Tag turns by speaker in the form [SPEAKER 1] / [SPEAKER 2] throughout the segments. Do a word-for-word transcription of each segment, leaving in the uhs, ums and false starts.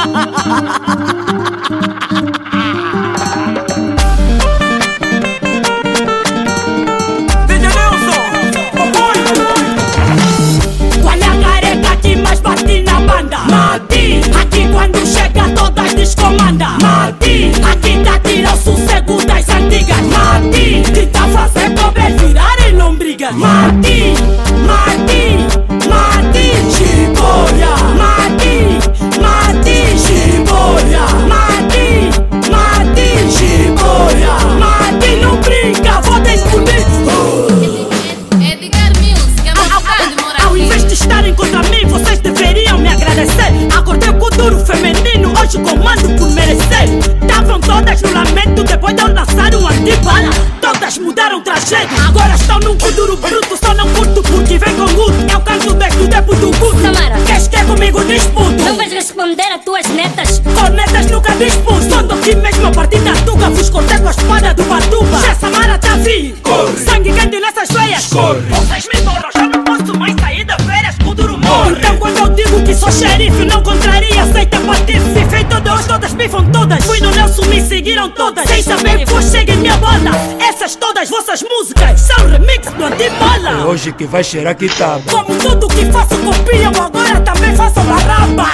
[SPEAKER 1] Qual é a careca que mais bate na banda? Mati, aqui quando chega todas descomanda. Mati, aqui tá tira o sossego das antigas. Mati, que tá fazendo cobras virarem lombrigas. Mati, Mati, Mati, Chiboia. Mati, Mati, Chiboia. Mati, Mati, Chiboia. Mati, não brinca, vou te explodir.
[SPEAKER 2] Edgar Music, é uma vontade de morar
[SPEAKER 1] Ao
[SPEAKER 2] aqui.
[SPEAKER 1] invés de estarem contra mim, vocês deveriam me agradecer. Acordei com o duro feminino, hoje comando por merecer. Estavam todas no lamento depois de eu lançar um antibala. Todas mudaram trajeto, agora estão num kuduro bruto. Só não curto porque vem com guto. Eu canto desde o tempo do guto.
[SPEAKER 3] Samara,
[SPEAKER 1] Queres que é comigo disputo?
[SPEAKER 3] não vais responder a tuas netas?
[SPEAKER 1] Cornetas nunca disputo. Quando aqui mesmo a partir da tuga, vos cortei com a espada do Batuba. Já Samara tá vi, corre. Sangue quente nessas veias, corre. Vocês me borram, já não posso mais sair da férias, o duro morre. Então quando eu digo que sou xerife, não contraria, aceita patife. Feito de hoje, todas bifam todas. Fui no Nelson, me seguiram todas. Sem saber que vos cheguem minha banda. Essas todas vossas músicas são remix do Antimola.
[SPEAKER 4] Hoje que vai cheirar que tá.
[SPEAKER 1] Como tudo que faço copiam, agora também faço barraba.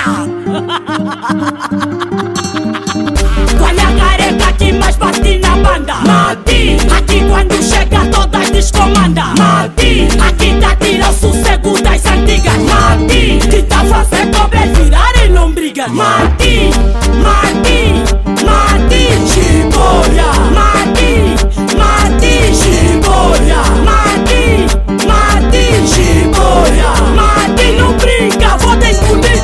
[SPEAKER 1] Qual é a careca que mais bate na banda? Mati, aqui quando chega todas descomanda. Mati, aqui tá tira o sossego das antigas. Mati, que tá fazendo cobras virarem lombrigas. Mati, Mati, Mati, Chiboia. Mati, Mati, Chiboia. Mati, Mati, Chiboia. Mati, não brinca, vou te explodir.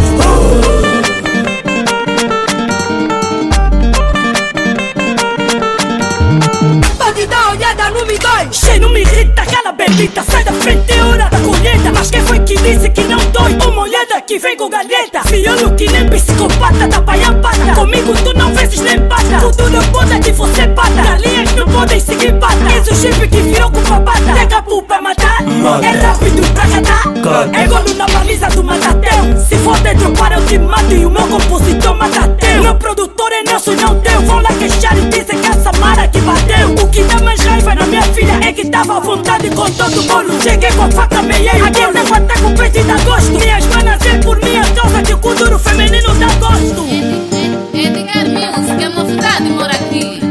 [SPEAKER 1] Pode dar olhada no me dói. Cheio não me irrita, aquela bendita. Sai da frente, é hora da colheita. Mas quem foi que disse que não dói? Uma olhada que vem com galheta. Fiolo que nem psicopata, da paia pata. Comigo tu não vezes nem pata. Tudo não pode de você pata. Galinhas não podem seguir pata. És o chip que virou com papata. Pega a pupa matar,
[SPEAKER 4] Mata.
[SPEAKER 1] é rápido pra catar.
[SPEAKER 4] Cata.
[SPEAKER 1] É golo na baliza do matateu. Se for de dropar eu te mato e o meu compositor matateu. Meu produtor é Nelson, não deu. Vão lá queixar e dizem que é a Samara que bateu. O que dá mais raiva na minha filha é que tava à vontade com todo o bolo. Cheguei com a faca meia e aqui eu devo até com o peito de agosto. Minhas manas é por minha causa que o kuduro feminino dá gosto.
[SPEAKER 2] Edgar Music, é uma vontade de morar aqui.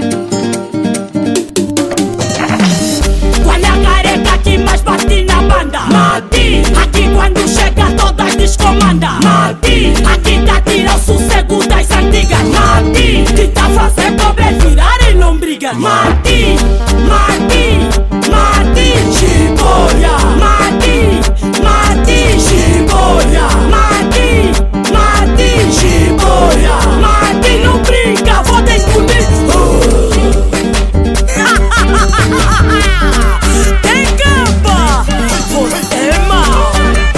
[SPEAKER 1] Qual é a careca que mais bate na banda? Mati, aqui quando chega todas descomanda. Mati, aqui tá tira o sossego das antigas. Mati, que tá fazendo cobras virarem lombrigas. Mati, Mati, Mati, Chiboia. Mati, Mati, Chiboia. Mati, Mati, Chiboia. Mati, não brinca, vou te explodir. Tem capa, você é mal.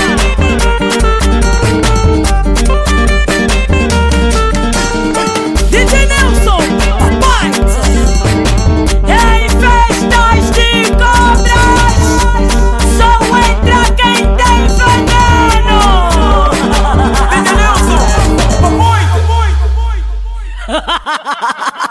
[SPEAKER 1] D J Nelson, papai. Em festas de cobras, só entra quem tem veneno. D J Nelson, papai.